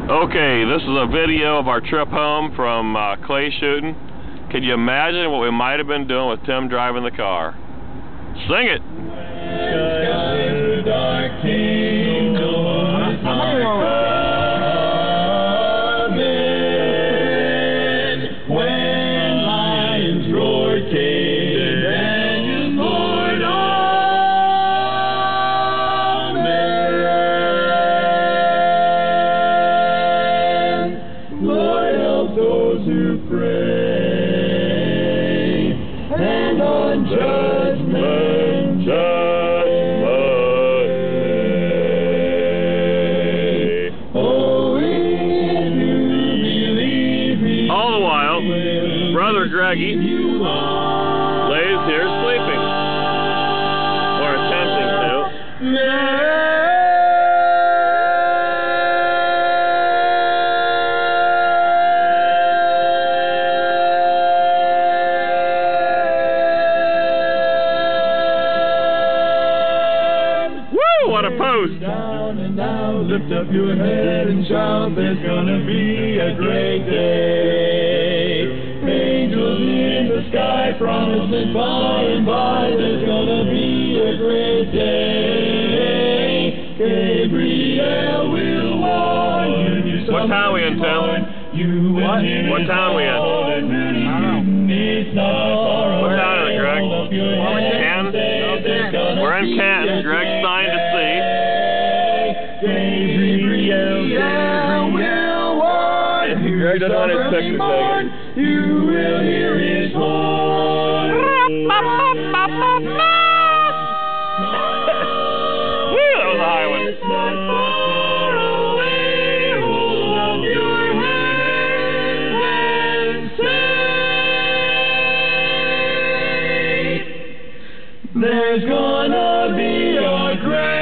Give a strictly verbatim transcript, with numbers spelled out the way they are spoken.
Okay, this is a video of our trip home from uh, clay shooting. Can you imagine what we might have been doing with Tim driving the car? Sing it! To pray, and on judgment, judgment day. Oh, if you believe me, all the while, Brother Greggy lays here sleeping, or attempting to. What a post! Down and down, lift up your head and shout, there's gonna be a great day. Angels in the sky promise that by and by there's gonna be a great day. Gabriel will warn you. What time we in, Tim? You what? What time we in? I don't know. What time is it, Greg? Canton? We're in Canton. Greg signed to see. Gabriel, Gabriel, warn. Greg doesn't want his picture taken. You will hear his horn. Woo, that was a high one. There's gonna be a great